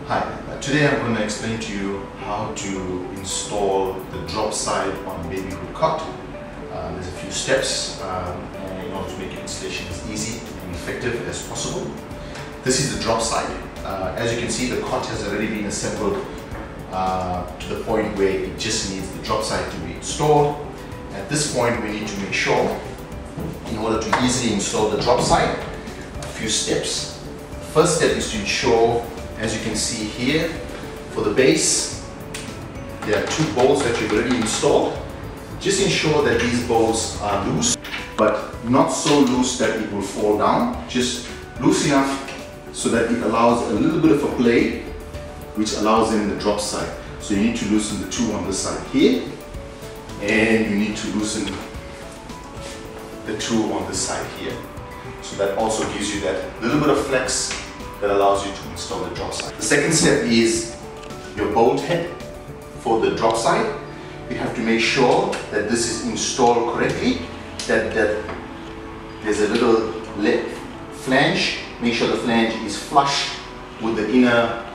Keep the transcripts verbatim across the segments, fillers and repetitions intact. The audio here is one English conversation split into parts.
Hi, uh, today I'm going to explain to you how to install the drop side on a baby hood cot. Uh, there's a few steps um, in order to make your installation as easy and effective as possible. This is the drop side. Uh, as you can see, the cot has already been assembled uh, to the point where it just needs the drop side to be installed. At this point, we need to make sure, in order to easily install the drop side, a few steps. The first step is to ensure, as you can see here, for the base, there are two bolts that you've already installed. Just ensure that these bolts are loose, but not so loose that it will fall down. Just loose enough so that it allows a little bit of a play, which allows in the drop side. So you need to loosen the two on this side here, and you need to loosen the two on this side here. So that also gives you that little bit of flex that allows you to install the drop side. The second step is your bolt head for the drop side. You have to make sure that this is installed correctly, that, that there's a little flange. Make sure the flange is flush with the inner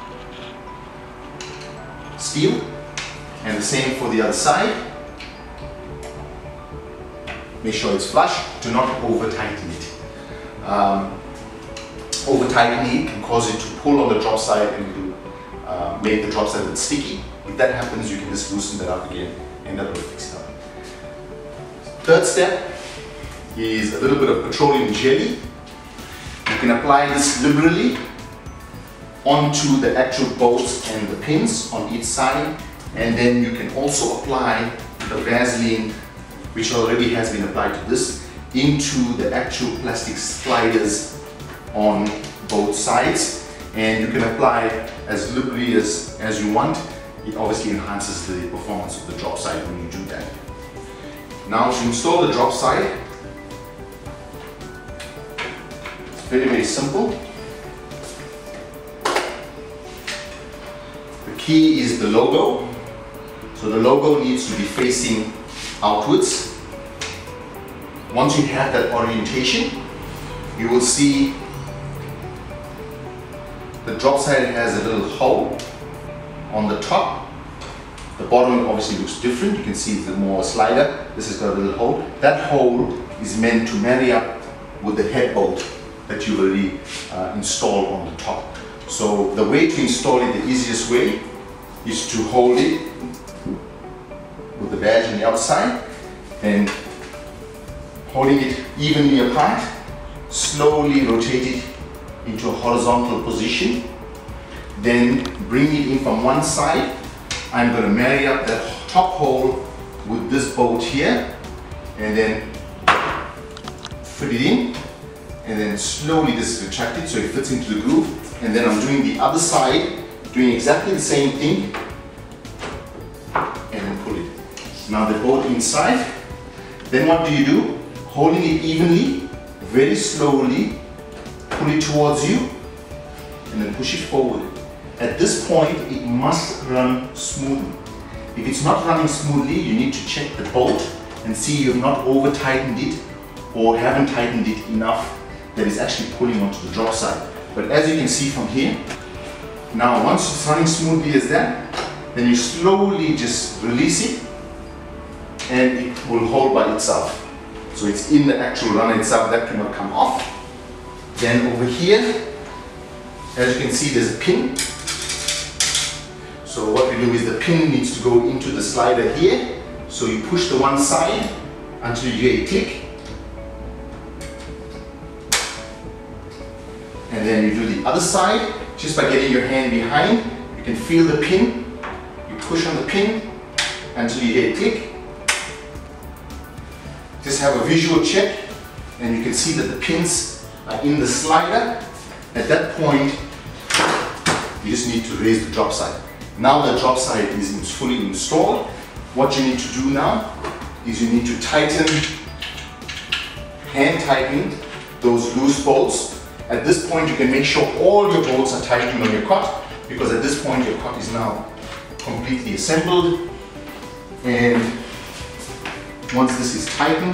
steel, and the same for the other side. Make sure it's flush. Do not over tighten it. Um, over tightening can cause you to pull on the drop side and to uh, make the drop side a bit sticky. If that happens, you can just loosen that up again and that will fix it up. Third step is a little bit of petroleum jelly. You can apply this liberally onto the actual bolts and the pins on each side, and then you can also apply the Vaseline, which already has been applied to this, into the actual plastic sliders on both sides, and you can apply as liberally as, as you want. It obviously enhances the performance of the drop side when you do that. Now to install the drop side, it's very very simple. The key is the logo. So the logo needs to be facing outwards. Once you have that orientation, you will see the drop side has a little hole on the top. The bottom obviously looks different. You can see it's more slider. This has got a little hole. That hole is meant to marry up with the head bolt that you already uh, installed on the top. So the way to install it, the easiest way, is to hold it with the badge on the outside and holding it evenly apart, slowly rotate it into a horizontal position, then bring it in from one side. I'm going to marry up that top hole with this bolt here, and then fit it in, and then slowly this is retracted so it fits into the groove, and then I'm doing the other side, doing exactly the same thing, and then pull it. Now they're both inside. Then what do you do? Holding it evenly, very slowly, pull it towards you, and then push it forward. At this point, it must run smoothly. If it's not running smoothly, you need to check the bolt and see you've not over tightened it or haven't tightened it enough that it's actually pulling onto the drop side. But as you can see from here, now once it's running smoothly as that, then you slowly just release it and it will hold by itself. So it's in the actual run itself, that cannot come off. Then over here, as you can see, there's a pin. So what we do is the pin needs to go into the slider here. So you push the one side until you hear a click. And then you do the other side. Just by getting your hand behind, you can feel the pin. You push on the pin until you hear a click. Just have a visual check, and you can see that the pins are in the slider. At that point, you just need to raise the drop side. Now the drop side is fully installed. What you need to do now is you need to tighten, hand tighten those loose bolts. At this point, you can make sure all your bolts are tightened on your cot, because at this point your cot is now completely assembled. And once this is tightened,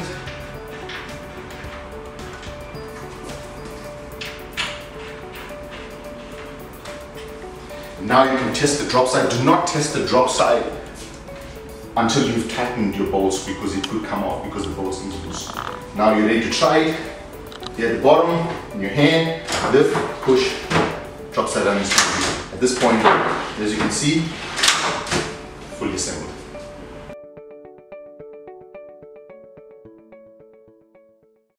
Now you can test the drop side. Do not test the drop side until you've tightened your bolts, because it could come off because the bolts need loose. Now you're ready to try it. Here at the bottom, in your hand, lift, push, drop side down. At this point, as you can see, fully assembled.